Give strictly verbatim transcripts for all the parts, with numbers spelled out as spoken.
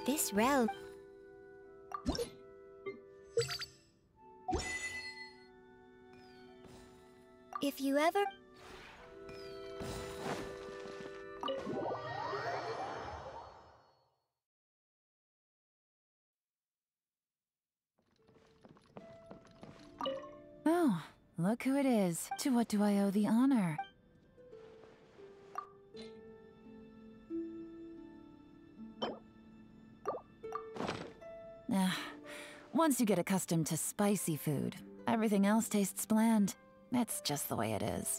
This realm... If you ever... Oh, look who it is. To what do I owe the honor? Ah, once you get accustomed to spicy food, everything else tastes bland. That's just the way it is.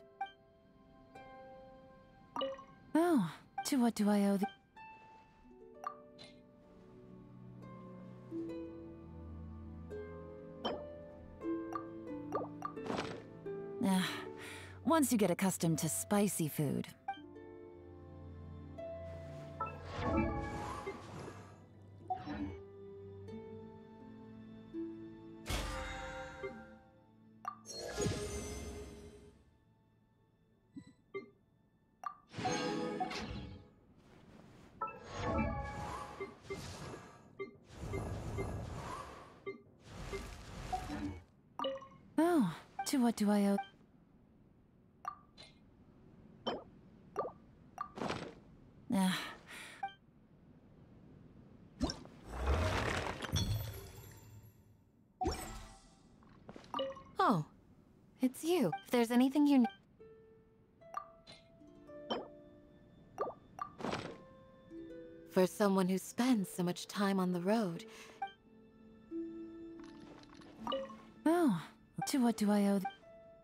Oh, to what do I owe the... Ah, once you get accustomed to spicy food. Oh, to what do I owe... Ah. Oh, it's you. If there's anything you need... For someone who spends so much time on the road. Oh, to what do I owe the...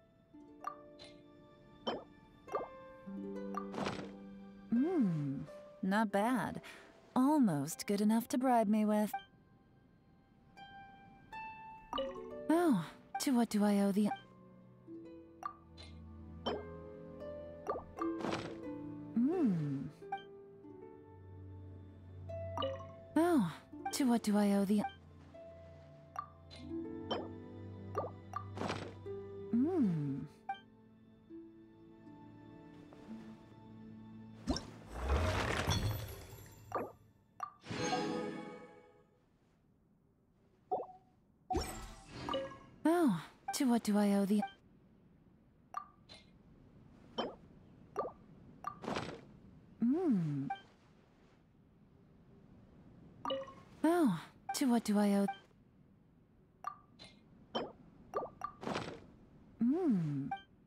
Mmm, not bad. Almost good enough to bribe me with. Oh, to what do I owe the... Mmm. Oh, to what do I owe the... Mmm. Oh, to what do I owe the... Mmm. Oh, to what do I owe... Mmm.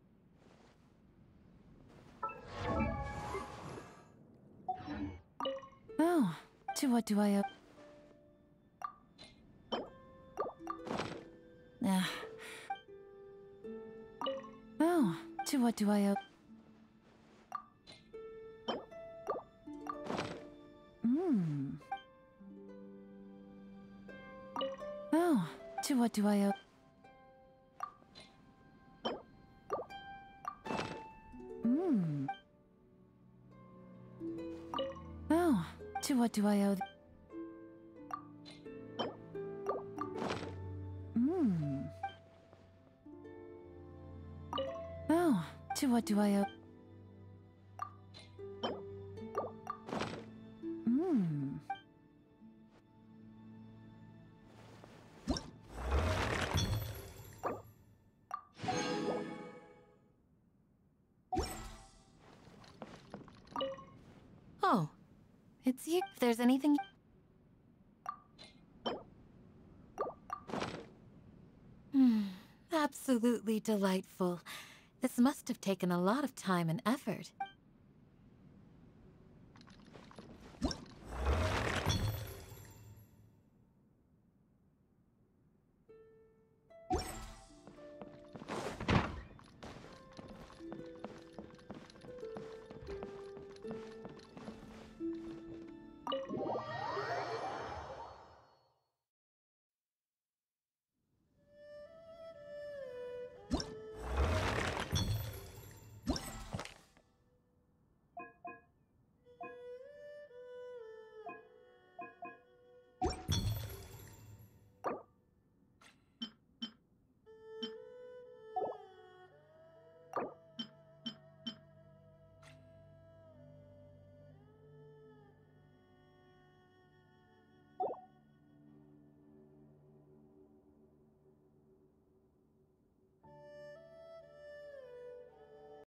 Oh, to what do I owe... Ah. Oh, to what do I owe... Mmm. Oh, to what do I owe... Mmm. Oh, to what do I owe... Mmm. Oh, to what do I owe... Mmm. Oh, it's you. If there's anything... Hmm, absolutely delightful. This must have taken a lot of time and effort.